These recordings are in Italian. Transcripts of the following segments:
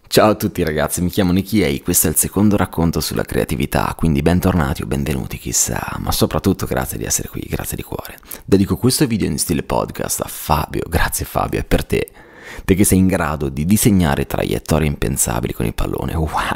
Ciao a tutti ragazzi, mi chiamo Nicky e questo è il secondo racconto sulla creatività, quindi bentornati o benvenuti chissà, ma soprattutto grazie di essere qui, grazie di cuore. Dedico questo video in stile podcast a Fabio, grazie Fabio, è per te che sei in grado di disegnare traiettorie impensabili con il pallone.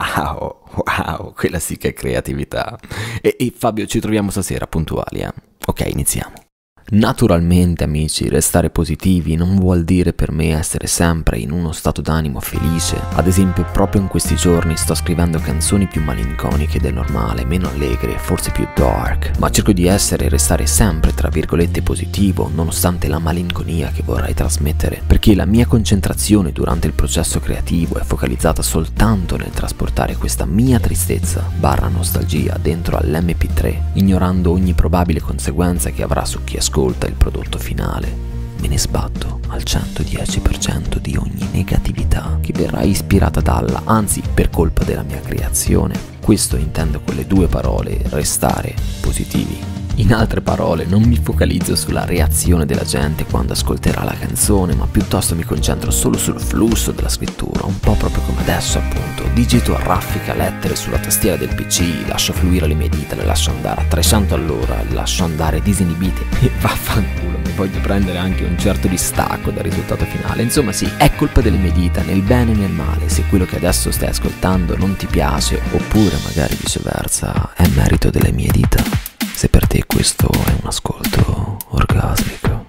Wow, quella sì che è creatività. E Fabio, ci troviamo stasera puntuali, eh? Ok, iniziamo. Naturalmente amici, restare positivi non vuol dire per me essere sempre in uno stato d'animo felice. Ad esempio proprio in questi giorni sto scrivendo canzoni più malinconiche del normale, meno allegre, forse più dark, ma cerco di essere e restare sempre tra virgolette positivo nonostante la malinconia che vorrei trasmettere, perché la mia concentrazione durante il processo creativo è focalizzata soltanto nel trasportare questa mia tristezza / nostalgia dentro all'MP3, ignorando ogni probabile conseguenza che avrà su chi ascolta il prodotto finale. Me ne sbatto al 110% di ogni negatività che verrà ispirata dalla, anzi per colpa della mia creazione. Questo intendo con le due parole: restare positivi. In altre parole, non mi focalizzo sulla reazione della gente quando ascolterà la canzone, ma piuttosto mi concentro solo sul flusso della scrittura, un po' proprio come adesso appunto. Digito a raffica lettere sulla tastiera del PC, lascio fluire le mie dita, le lascio andare a 300 all'ora, le lascio andare disinibite e vaffanculo, mi voglio prendere anche un certo distacco dal risultato finale. Insomma sì, è colpa delle mie dita, nel bene e nel male. Se quello che adesso stai ascoltando non ti piace, oppure magari viceversa, è merito delle mie dita. Se per te questo è un ascolto orgasmico.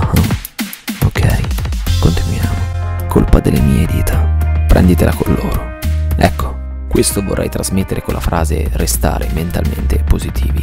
Ok, continuiamo. Colpa delle mie dita, prenditela con loro. Ecco, questo vorrei trasmettere con la frase restare mentalmente positivi.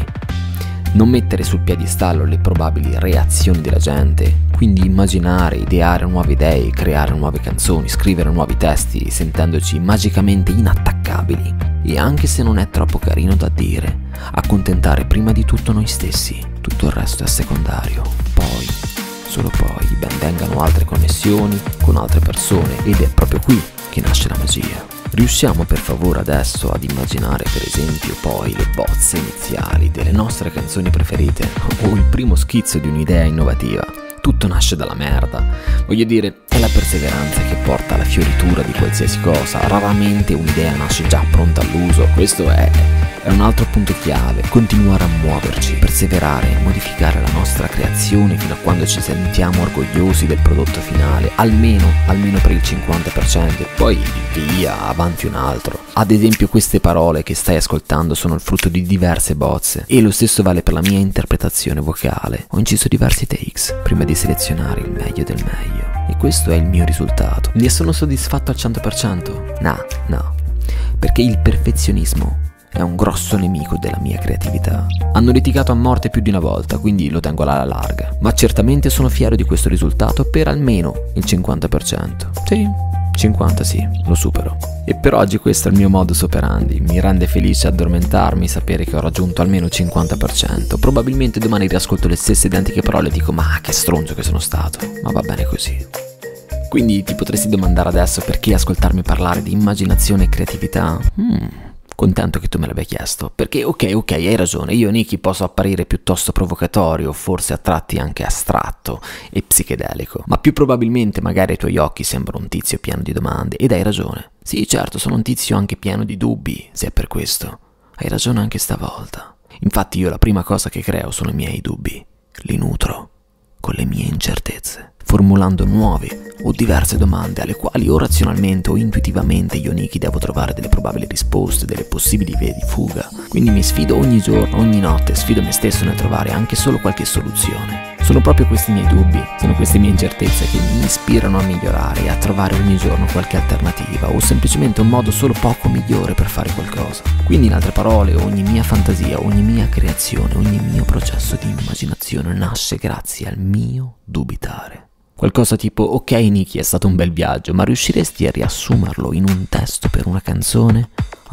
Non mettere sul piedistallo le probabili reazioni della gente, quindi immaginare, ideare nuove idee, creare nuove canzoni, scrivere nuovi testi, sentendoci magicamente inattaccabili. E anche se non è troppo carino da dire, accontentare prima di tutto noi stessi, tutto il resto è secondario. Poi, solo poi, ben vengano altre connessioni con altre persone, ed è proprio qui che nasce la magia. Riusciamo per favore adesso ad immaginare per esempio poi le bozze iniziali delle nostre canzoni preferite o il primo schizzo di un'idea innovativa. Tutto nasce dalla merda. Voglio dire, è la perseveranza che porta alla fioritura di qualsiasi cosa. Raramente un'idea nasce già pronta all'uso. Questo è un altro punto chiave. Continuare a muoverci, perseverare, modificare la nostra creazione fino a quando ci sentiamo orgogliosi del prodotto finale, almeno per il 50%, e poi via, avanti un altro. Ad esempio queste parole che stai ascoltando sono il frutto di diverse bozze, e lo stesso vale per la mia interpretazione vocale. Ho inciso diversi takes prima di selezionare il meglio del meglio, e questo è il mio risultato. Ne sono soddisfatto al 100%? No, perché il perfezionismo è un grosso nemico della mia creatività. Hanno litigato a morte più di una volta, quindi lo tengo alla larga, ma certamente sono fiero di questo risultato per almeno il 50%. Sì, 50 sì, lo supero. E per oggi questo è il mio modus operandi. Mi rende felice addormentarmi, sapere che ho raggiunto almeno il 50%. Probabilmente domani riascolto le stesse identiche parole e dico: ma che stronzo che sono stato. Ma va bene così. Quindi ti potresti domandare adesso perché ascoltarmi parlare di immaginazione e creatività? Contento che tu me l'abbia chiesto, perché ok, hai ragione, io Nicky posso apparire piuttosto provocatorio, forse a tratti anche astratto e psichedelico, ma più probabilmente magari ai tuoi occhi sembro un tizio pieno di domande, ed hai ragione. Sì, certo, sono un tizio anche pieno di dubbi, se è per questo. Hai ragione anche stavolta. Infatti io la prima cosa che creo sono i miei dubbi, li nutro con le mie incertezze, formulando nuove o diverse domande alle quali o razionalmente o intuitivamente io Nicky devo trovare delle probabili risposte, delle possibili vie di fuga. Quindi mi sfido ogni giorno, ogni notte, sfido me stesso nel trovare anche solo qualche soluzione. Sono proprio questi miei dubbi, sono queste mie incertezze che mi ispirano a migliorare e a trovare ogni giorno qualche alternativa o semplicemente un modo solo poco migliore per fare qualcosa. Quindi in altre parole, ogni mia fantasia, ogni mia creazione, ogni mio processo di immaginazione nasce grazie al mio dubitare. Qualcosa tipo: ok Nicky, è stato un bel viaggio, ma riusciresti a riassumerlo in un testo per una canzone?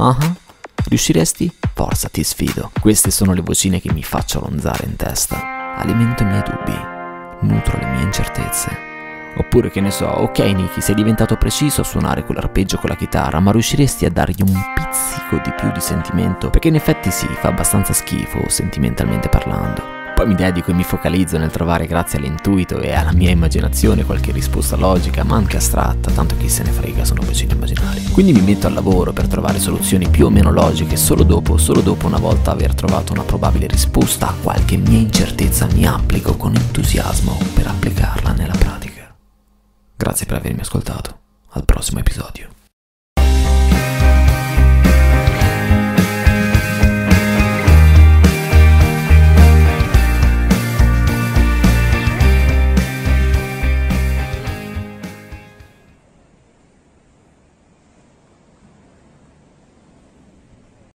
Riusciresti? Forza, ti sfido. Queste sono le vocine che mi faccio ronzare in testa. Alimento i miei dubbi, nutro le mie incertezze. Oppure che ne so, ok Nicky, sei diventato preciso a suonare quell'arpeggio con la chitarra, ma riusciresti a dargli un pizzico di più di sentimento? Perché in effetti sì, fa abbastanza schifo sentimentalmente parlando. Poi mi dedico e mi focalizzo nel trovare, grazie all'intuito e alla mia immaginazione, qualche risposta logica ma anche astratta, tanto chi se ne frega, sono vocine immaginari. Quindi mi metto al lavoro per trovare soluzioni più o meno logiche, solo dopo una volta aver trovato una probabile risposta a qualche mia incertezza, mi applico con entusiasmo per applicarla nella pratica. Grazie per avermi ascoltato, al prossimo episodio.